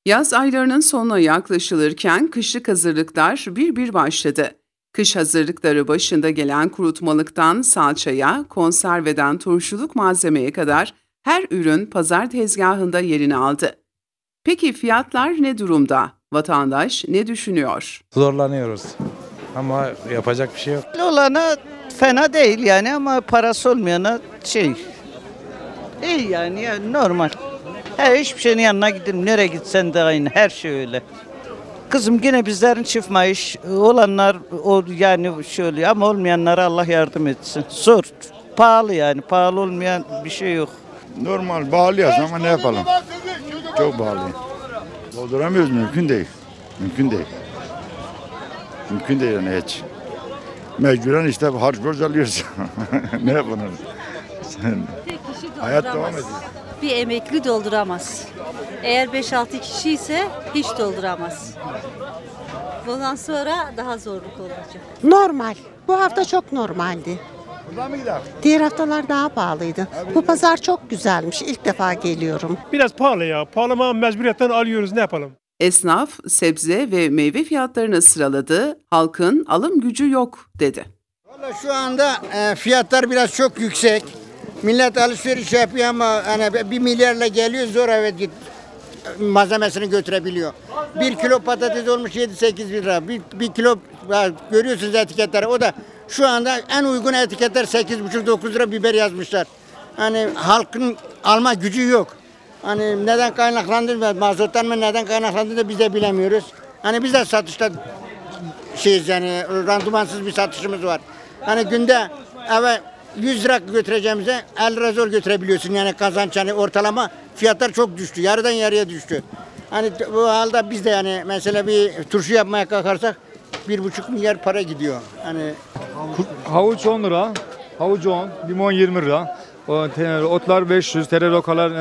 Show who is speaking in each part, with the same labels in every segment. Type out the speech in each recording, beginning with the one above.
Speaker 1: Yaz aylarının sonuna yaklaşılırken kışlık hazırlıklar bir başladı. Kış hazırlıkları başında gelen kurutmalıktan salçaya, konserveden turşuluk malzemeye kadar her ürün pazar tezgahında yerini aldı. Peki fiyatlar ne durumda? Vatandaş ne düşünüyor?
Speaker 2: Zorlanıyoruz ama yapacak bir şey yok.
Speaker 3: Olana fena değil yani ama parası olmayana iyi yani, normal. Hiçbir şeyin yanına gidin, nereye gitsen de aynı, her şey öyle. Kızım yine bizlerin çift maaş olanlar yani şöyle ama olmayanlara Allah yardım etsin. Zor, pahalı yani, pahalı olmayan bir şey yok.
Speaker 4: Normal bağlıyız ama ne yapalım? Çok bağlı. Dolduramıyoruz, mümkün değil. Mümkün değil. Mümkün değil yani hiç. Mecburen işte harç borç alıyoruz. Ne yapalım? Hayat devam ediyor.
Speaker 5: Bir emekli dolduramaz. Eğer 5-6 kişi ise hiç dolduramaz. Bundan sonra daha zorluk olacak.
Speaker 6: Normal. Bu hafta çok normaldi. Diğer haftalar daha pahalıydı. Bu pazar çok güzelmiş. İlk defa geliyorum.
Speaker 7: Biraz pahalı ya. Pahalı ama mecburiyetten alıyoruz, ne yapalım?
Speaker 1: Esnaf, sebze ve meyve fiyatlarını sıraladı, halkın alım gücü yok dedi.
Speaker 8: Vallahi şu anda fiyatlar biraz çok yüksek. Millet alışveriş yapıyor ama hani 1 milyarla geliyor, zor evet malzemesini götürebiliyor. 1 kilo patates olmuş 7-8 bin lira. Bir kilo görüyorsunuz etiketleri, o da şu anda en uygun etiketler 8,5-9 lira biber yazmışlar. Hani halkın alma gücü yok. Hani neden kaynaklandığını, mazottan mı neden kaynaklandığını da biz de bilemiyoruz. Hani biz de satışta yani randımansız bir satışımız var. Hani günde eve 100 lira götüreceğimize 50 lira zor götürebiliyorsun yani kazanç, hani ortalama fiyatlar çok düştü. Yarıdan yarıya düştü. Hani bu halde biz de yani mesela bir turşu yapmaya kalkarsak 1,5 milyar para gidiyor. Hani
Speaker 2: Havuç 10 lira, havuç 10, limon 20 lira, otlar 500, tererokalar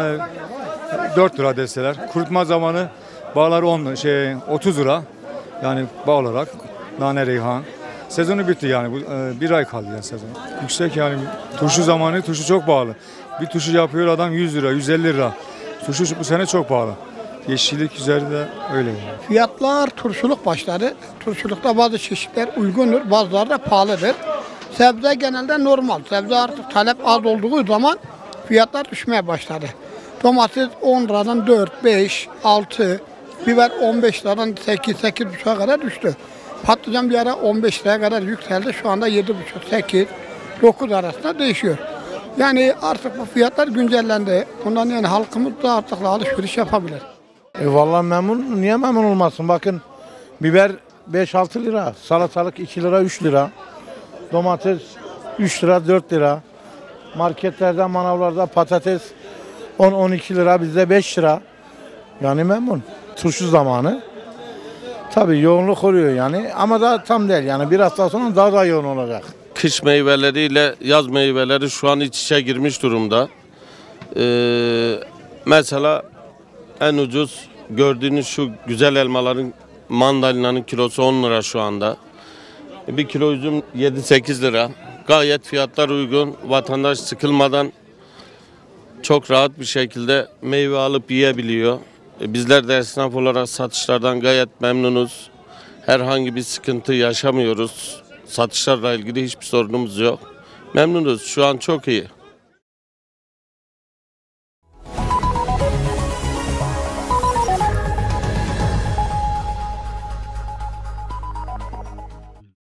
Speaker 2: 4 lira deseler. Kurutma zamanı bağlar 30 lira. Yani bağ olarak nane, reyhan. Sezonu bitti yani. Bir ay kaldı yani sezon. Yüksek yani, turşu zamanı, turşu çok pahalı. Bir turşu yapıyor adam 100 lira, 150 lira. Turşu bu sene çok pahalı. Yeşillik üzerinde öyle yani.
Speaker 9: Fiyatlar turşuluk başladı. Turşulukta bazı çeşitler uygundur, bazıları da pahalıdır. Sebze genelde normal. Sebze artık talep az olduğu zaman fiyatlar düşmeye başladı. Domates 10 liradan 4, 5, 6, biber 15 liradan 8, 8,5'a kadar düştü. Patlıcan bir ara 15 liraya kadar yükseldi. Şu anda 7,5, 8, 9 arasında değişiyor. Yani artık bu fiyatlar güncellendi. Bundan yani halkımız da artık alışveriş yapabilir.
Speaker 10: Vallahi memnun. Niye memnun olmasın? Bakın biber 5-6 lira, salatalık 2 lira, 3 lira, domates 3 lira, 4 lira. Marketlerde, manavlarda patates 10-12 lira, bizde 5 lira. Yani memnun. Turşu zamanı. Tabii yoğunluk oluyor yani ama da tam değil yani, bir hafta sonra daha da yoğun olacak.
Speaker 11: Kış meyveleriyle yaz meyveleri şu an iç içe girmiş durumda. Mesela en ucuz gördüğünüz şu güzel elmaların, mandalinanın kilosu 10 lira şu anda. Bir kilo üzüm 7-8 lira. Gayet fiyatlar uygun. Vatandaş sıkılmadan çok rahat bir şekilde meyve alıp yiyebiliyor. Bizler de esnaf olarak satışlardan gayet memnunuz. Herhangi bir sıkıntı yaşamıyoruz. Satışlarla ilgili hiçbir sorunumuz yok. Memnunuz. Şu an çok iyi.